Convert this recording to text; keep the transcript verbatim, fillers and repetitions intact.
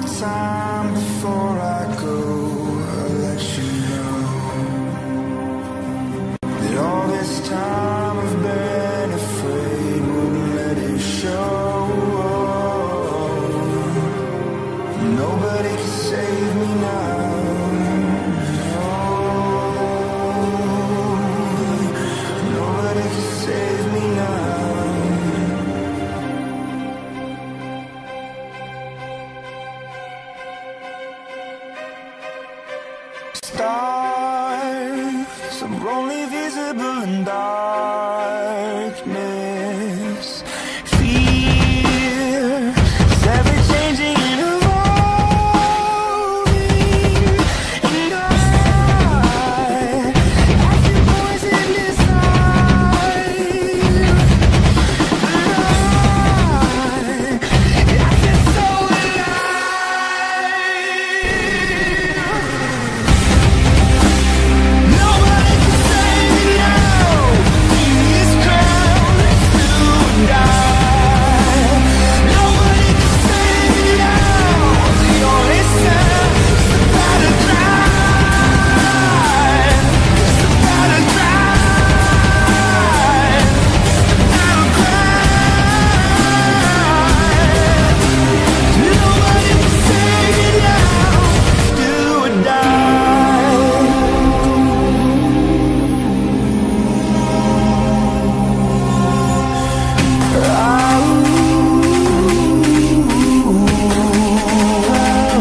more time before I go. I'll let you know that all this time I've been afraid, wouldn't let it show. Nobody can save me now. No. Nobody can save me now. Stars are only visible in dark.